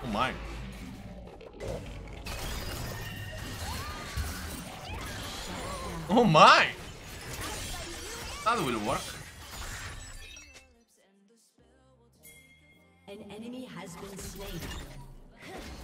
my. Oh my! That will work. An enemy has been slain.